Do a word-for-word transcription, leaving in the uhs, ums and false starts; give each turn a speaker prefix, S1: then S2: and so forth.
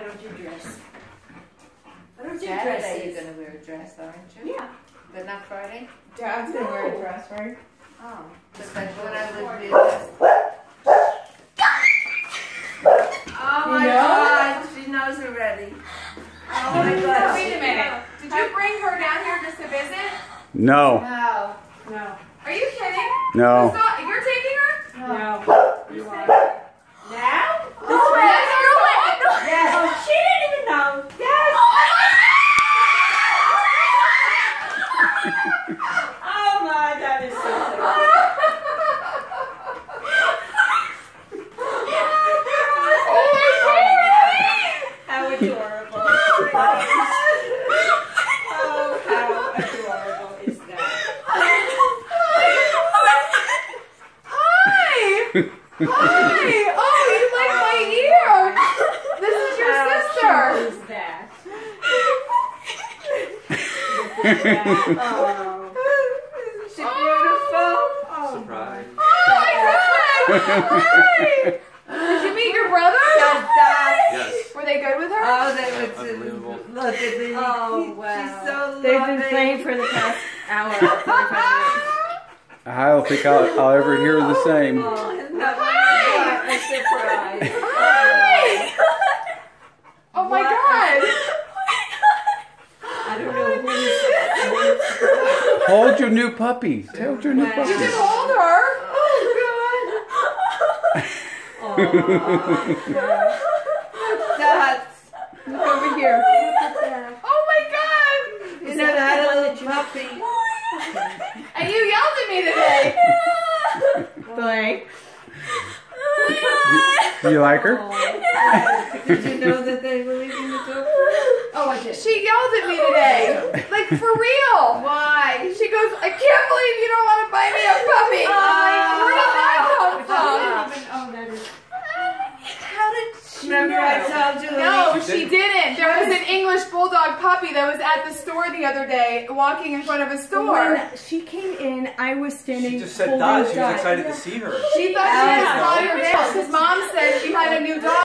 S1: don't do dress. I don't do
S2: Saturday
S1: dresses.
S2: you're going to wear a dress, aren't you?
S1: Yeah.
S2: But not Friday?
S3: Dad's gonna no. wear a dress, right?
S2: Oh. Because that's when I was with Oh my you know? God, she knows already. Oh my God.
S3: Wait a minute. Did you bring her down here just to visit?
S4: No.
S2: No.
S3: No. Are you kidding?
S4: No.
S3: Not, you're taking her?
S1: No.
S3: No.
S1: You
S3: are.
S1: Now?
S3: Oh, yes, no, no.
S1: Yes. Oh, she didn't even know. Yes. Oh my, that is so funny. How adorable. Oh, how adorable is that?
S3: Hi! Hi! Oh, you like my ear! This is your
S1: How
S3: sister!
S1: cute is that? Look at that. Oh.
S2: She's beautiful.
S1: Oh.
S5: Surprise.
S3: Oh my God! Hi! Did you meet your brother?
S5: Yes.
S3: Were they good with her?
S2: Oh, they were
S5: Unbelievable.
S2: Look at the.
S1: Oh, wow.
S2: She's so
S1: They've
S2: loving.
S1: been playing for the past hour.
S4: I don't think I'll, I'll ever hear the same.
S1: Oh,
S2: No,
S1: what a surprise.
S3: Hi! Oh my
S1: What?
S3: God!
S1: I don't know who's...
S4: Hold your new puppy. Hold your new
S3: You
S4: puppy.
S3: can hold her.
S1: Oh,
S2: Dots.
S3: Look over here.
S1: look at that.
S3: Oh my God!
S2: You know that little puppy.
S3: And you yelled at me today.
S1: Blank.
S4: Do you like her?
S2: Did you know that they were leaving the door?
S3: Oh, I did. She yelled at me today. Like, for real.
S2: Why?
S3: She goes, I can't believe you don't want to buy me a puppy.
S2: Oh,
S3: Where did that come from?
S1: Oh, that is...
S3: How did she
S2: Remember
S3: know?
S2: I told you?
S3: No,
S5: She
S3: she didn't. There was an English Bulldog puppy that was at the store the other day, walking in front of a store.
S1: When she came in, I was standing.
S5: She just said
S1: holding
S5: Dot. She was
S1: Dot.
S5: excited to see her.
S3: She thought she had
S1: Yeah.
S3: a dog because Mom said she had a new dog.